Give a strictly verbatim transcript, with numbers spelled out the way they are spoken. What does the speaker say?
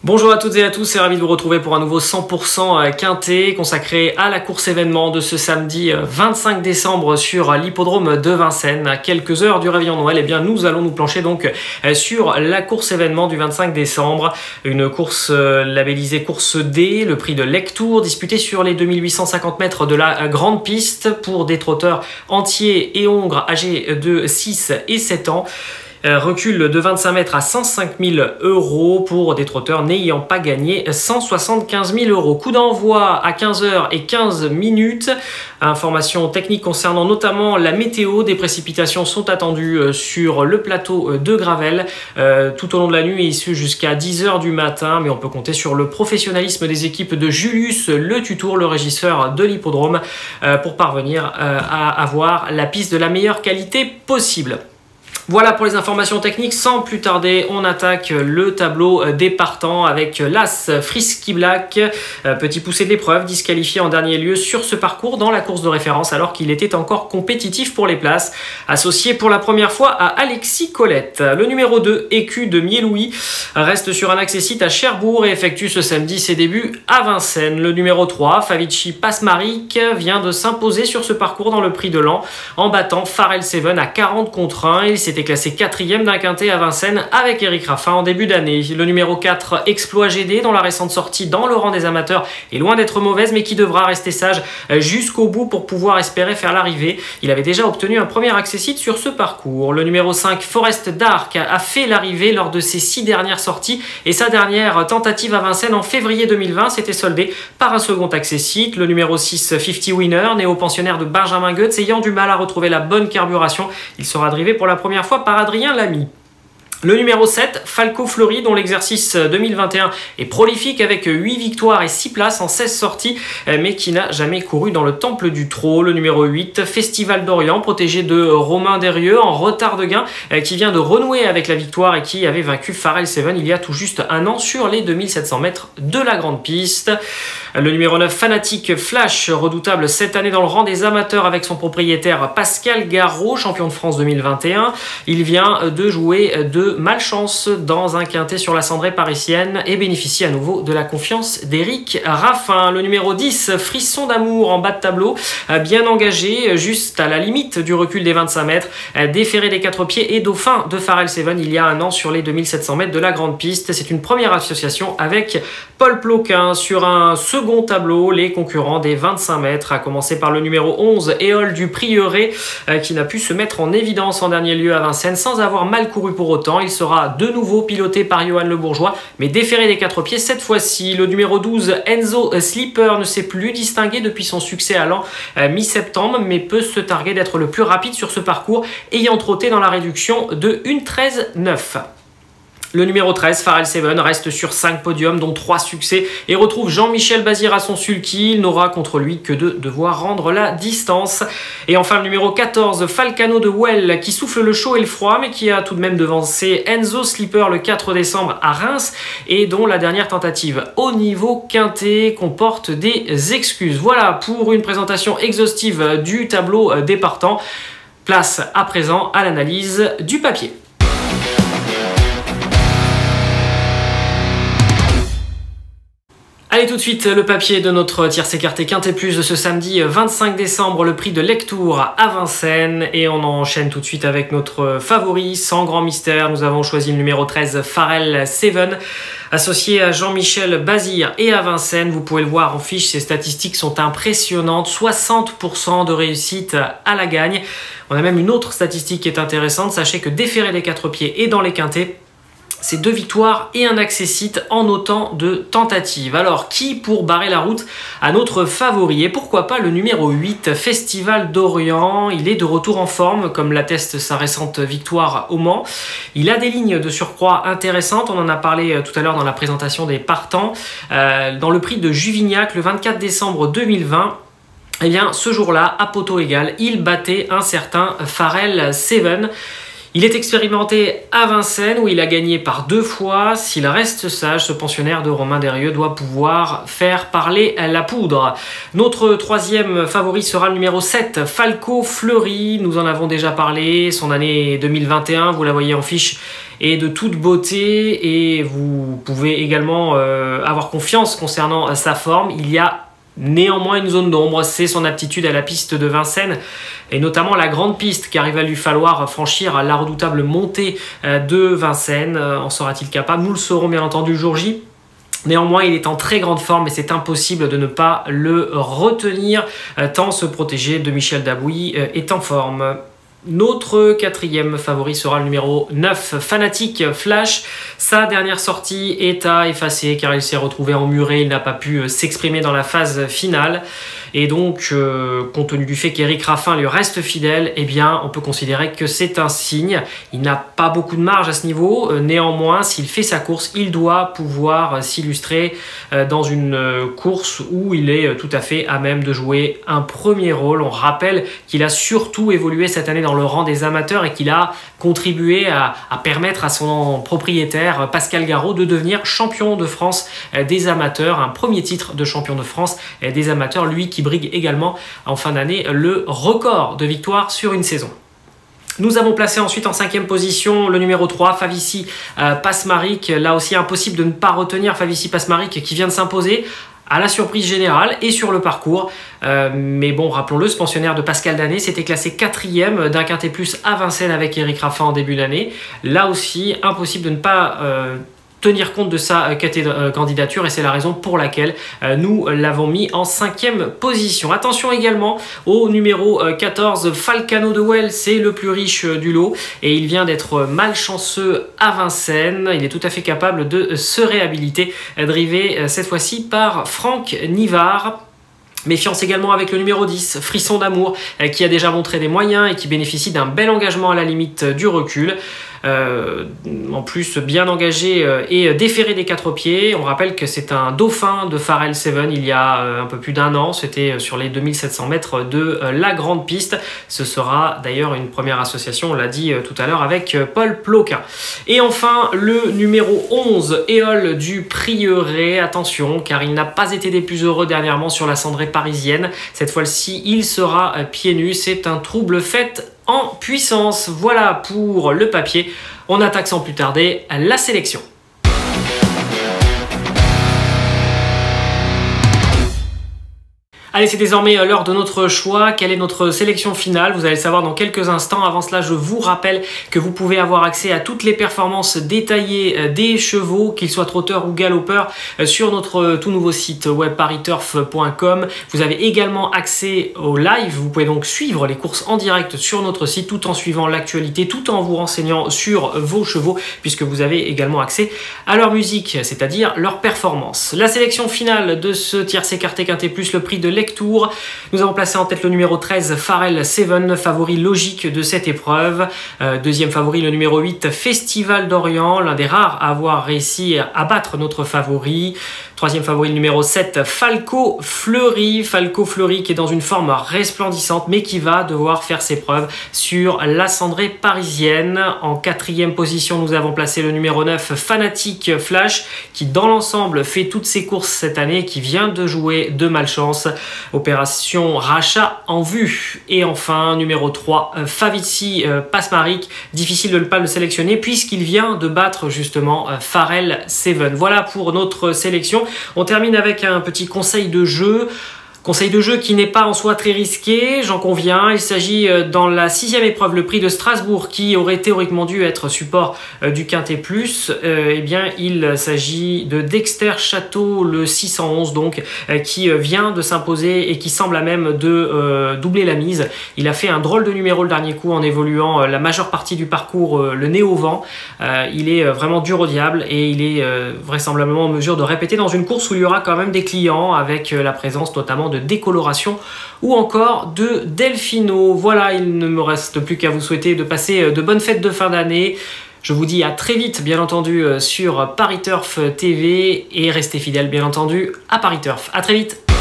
Bonjour à toutes et à tous, c'est ravi de vous retrouver pour un nouveau cent pour cent quintet consacré à la course événement de ce samedi vingt-cinq décembre sur l'hippodrome de Vincennes. À quelques heures du réveillon Noël, eh bien nous allons nous plancher donc sur la course événement du vingt-cinq décembre. Une course labellisée course D, le prix de Lectour, disputé sur les deux mille huit cent cinquante mètres de la grande piste pour des trotteurs entiers et hongres âgés de six et sept ans. Recul de vingt-cinq mètres à cent cinq mille euros pour des trotteurs n'ayant pas gagné cent soixante-quinze mille euros. Coup d'envoi à quinze heures et quinze minutes. Informations techniques concernant notamment la météo. Des précipitations sont attendues sur le plateau de Gravel euh, tout au long de la nuit et issu jusqu'à dix heures du matin. Mais on peut compter sur le professionnalisme des équipes de Julius Le Tutour, le régisseur de l'hippodrome, euh, pour parvenir euh, à avoir la piste de la meilleure qualité possible. Voilà pour les informations techniques. Sans plus tarder, on attaque le tableau des partants avec l'As Frisky Black, petit poussé de l'épreuve, disqualifié en dernier lieu sur ce parcours dans la course de référence alors qu'il était encore compétitif pour les places, associé pour la première fois à Alexis Colette. Le numéro deux, Écu de Mielouis, reste sur un accessite à Cherbourg et effectue ce samedi ses débuts à Vincennes. Le numéro trois, Favici Pasmarik, vient de s'imposer sur ce parcours dans le prix de l'an en battant Pharrell Seven à quarante contre un. Il s'était classé quatrième d'un quintet à Vincennes avec Eric Raffin en début d'année. Le numéro quatre, Exploit G D, dont la récente sortie dans le rang des amateurs est loin d'être mauvaise, mais qui devra rester sage jusqu'au bout pour pouvoir espérer faire l'arrivée. Il avait déjà obtenu un premier accessite sur ce parcours. Le numéro cinq, Forest Dark, a fait l'arrivée lors de ses six dernières sorties et sa dernière tentative à Vincennes en février deux mille vingt s'était soldée par un second accessite. Le numéro six, cinquante Winner, néo-pensionnaire de Benjamin Goetz, ayant du mal à retrouver la bonne carburation, il sera drivé pour la première fois par Adrien Lamy. Le numéro sept, Falco Fleury, dont l'exercice deux mille vingt et un est prolifique avec huit victoires et six places en seize sorties, mais qui n'a jamais couru dans le temple du trot. Le numéro huit, Festival d'Orient, protégé de Romain Desrieux, en retard de gain, qui vient de renouer avec la victoire et qui avait vaincu Pharrell Seven il y a tout juste un an sur les deux mille sept cents mètres de la grande piste. Le numéro neuf, Fanatic Flash, redoutable cette année dans le rang des amateurs avec son propriétaire Pascal Garraud, champion de France deux mille vingt et un. Il vient de jouer de malchance dans un quintet sur la cendrée parisienne et bénéficie à nouveau de la confiance d'Éric Raffin. Le numéro dix, Frisson d'amour, en bas de tableau, bien engagé, juste à la limite du recul des vingt-cinq mètres, déféré des quatre pieds et dauphin de Pharrell Seven il y a un an sur les deux mille sept cents mètres de la grande piste. C'est une première association avec Paul Ploquin. Sur un second tableau, les concurrents des vingt-cinq mètres, à commencer par le numéro onze, Éole du Prieuré, qui n'a pu se mettre en évidence en dernier lieu à Vincennes sans avoir mal couru pour autant. Il sera de nouveau piloté par Johan Le Bourgeois, mais déféré des quatre pieds cette fois-ci. Le numéro douze, Enzo Slipper, ne s'est plus distingué depuis son succès à Lens mi-septembre, mais peut se targuer d'être le plus rapide sur ce parcours, ayant trotté dans la réduction de une treize neuf. Le numéro treize, Pharrell Seven, reste sur cinq podiums, dont trois succès, et retrouve Jean-Michel Bazir à son sulky. Il n'aura contre lui que de devoir rendre la distance. Et enfin, le numéro quatorze, Falcano de Well, qui souffle le chaud et le froid, mais qui a tout de même devancé Enzo Slipper le quatre décembre à Reims, et dont la dernière tentative au niveau quintet comporte des excuses. Voilà pour une présentation exhaustive du tableau des partants. Place à présent à l'analyse du papier. Allez tout de suite, le papier de notre tierce écarté Quintet Plus de ce samedi vingt-cinq décembre, le prix de Lectour à Vincennes. Et on enchaîne tout de suite avec notre favori, sans grand mystère. Nous avons choisi le numéro treize, Pharrell Seven, associé à Jean-Michel Bazir et à Vincennes. Vous pouvez le voir en fiche, ses statistiques sont impressionnantes. soixante pour cent de réussite à la gagne. On a même une autre statistique qui est intéressante. Sachez que déféré des quatre pieds et dans les quintets, c'est deux victoires et un accessite en autant de tentatives. Alors, qui pour barrer la route à notre favori? Et pourquoi pas le numéro huit, Festival d'Orient? Il est de retour en forme, comme l'atteste sa récente victoire au Mans. Il a des lignes de surcroît intéressantes. On en a parlé tout à l'heure dans la présentation des partants. Euh, dans le prix de Juvignac, le vingt-quatre décembre deux mille vingt, eh bien, ce jour-là, à poteau égal, il battait un certain Pharrell Seven. Il est expérimenté à Vincennes où il a gagné par deux fois. S'il reste sage, ce pensionnaire de Romain Derrieux doit pouvoir faire parler la poudre. Notre troisième favori sera le numéro sept, Falco Fleury. Nous en avons déjà parlé. Son année deux mille vingt et un, vous la voyez en fiche, est de toute beauté et vous pouvez également euh, avoir confiance concernant sa forme. Il y a néanmoins une zone d'ombre, c'est son aptitude à la piste de Vincennes et notamment la grande piste, car il va lui falloir franchir la redoutable montée de Vincennes. En sera-t-il capable? Nous le saurons bien entendu le jour J. Néanmoins, il est en très grande forme et c'est impossible de ne pas le retenir tant ce protégé de Michel Dabouy est en forme. Notre quatrième favori sera le numéro neuf, Fanatic Flash. Sa dernière sortie est à effacer car il s'est retrouvé emmuré, il n'a pas pu s'exprimer dans la phase finale. Et donc, euh, compte tenu du fait qu'Éric Raffin lui reste fidèle, eh bien, on peut considérer que c'est un signe. Il n'a pas beaucoup de marge à ce niveau. Euh, néanmoins, s'il fait sa course, il doit pouvoir euh, s'illustrer euh, dans une euh, course où il est euh, tout à fait à même de jouer un premier rôle. On rappelle qu'il a surtout évolué cette année dans le rang des amateurs et qu'il a contribué à, à permettre à son propriétaire, Pascal Garot, de devenir champion de France euh, des amateurs. Un premier titre de champion de France euh, des amateurs, lui qui brigue également en fin d'année le record de victoires sur une saison. Nous avons placé ensuite en cinquième position le numéro trois, Favici euh, Pasmaric. Là aussi impossible de ne pas retenir Favici Pasmaric qui vient de s'imposer à la surprise générale et sur le parcours. Euh, mais bon, rappelons-le, ce pensionnaire de Pascal Danet s'était classé quatrième d'un quintet plus à Vincennes avec Éric Raffin en début d'année. Là aussi, impossible de ne pas euh, tenir compte de sa candidature et c'est la raison pour laquelle nous l'avons mis en cinquième position. Attention également au numéro quatorze, Falcano de Well, c'est le plus riche du lot et il vient d'être malchanceux à Vincennes. Il est tout à fait capable de se réhabiliter, drivé cette fois-ci par Franck Nivard. Méfiance également avec le numéro dix, Frisson d'amour, qui a déjà montré des moyens et qui bénéficie d'un bel engagement à la limite du recul. Euh, en plus bien engagé et déféré des quatre pieds. On rappelle que c'est un dauphin de Pharrell Seven il y a un peu plus d'un an. C'était sur les deux mille sept cents mètres de la grande piste. Ce sera d'ailleurs une première association, on l'a dit tout à l'heure, avec Paul Ploquin. Et enfin, le numéro onze, Éole du Prieuré. Attention, car il n'a pas été des plus heureux dernièrement sur la cendrée parisienne. Cette fois-ci, il sera pieds nus. C'est un trouble fait en puissance. Voilà pour le papier. On attaque sans plus tarder la sélection. Allez, c'est désormais l'heure de notre choix. Quelle est notre sélection finale? Vous allez le savoir dans quelques instants. Avant cela, je vous rappelle que vous pouvez avoir accès à toutes les performances détaillées des chevaux, qu'ils soient trotteurs ou galopeurs, sur notre tout nouveau site web paris turf point com. Vous avez également accès au live. Vous pouvez donc suivre les courses en direct sur notre site tout en suivant l'actualité, tout en vous renseignant sur vos chevaux, puisque vous avez également accès à leur musique, c'est-à-dire leur performance. La sélection finale de ce tiercé quarté quinté plus, le prix de Tour. Nous avons placé en tête le numéro treize, Pharrell Seven, favori logique de cette épreuve. Euh, deuxième favori, le numéro huit, Festival d'Orient, l'un des rares à avoir réussi à battre notre favori. Troisième favori, le numéro sept, Falco Fleury. Falco Fleury qui est dans une forme resplendissante, mais qui va devoir faire ses preuves sur la cendrée parisienne. En quatrième position, nous avons placé le numéro neuf, Fanatic Flash, qui dans l'ensemble fait toutes ses courses cette année, qui vient de jouer de malchance. Opération rachat en vue. Et enfin, numéro trois, Favici Pasmaric. Difficile de ne pas le sélectionner puisqu'il vient de battre justement Pharrell Seven. Voilà pour notre sélection. On termine avec un petit conseil de jeu. Conseil de jeu qui n'est pas en soi très risqué, j'en conviens. Il s'agit dans la sixième épreuve, le prix de Strasbourg, qui aurait théoriquement dû être support du Quintet Plus. Euh, eh bien, il s'agit de Dexter Château, le six cent onze, donc, euh, qui vient de s'imposer et qui semble à même de euh, doubler la mise. Il a fait un drôle de numéro le dernier coup en évoluant euh, la majeure partie du parcours, euh, le nez au vent. Euh, il est euh, vraiment dur au diable et il est euh, vraisemblablement en mesure de répéter dans une course où il y aura quand même des clients avec euh, la présence notamment de décoloration ou encore de Delfino. Voilà, il ne me reste plus qu'à vous souhaiter de passer de bonnes fêtes de fin d'année. Je vous dis à très vite, bien entendu, sur Paris Turf T V et restez fidèles, bien entendu, à Paris Turf. À très vite.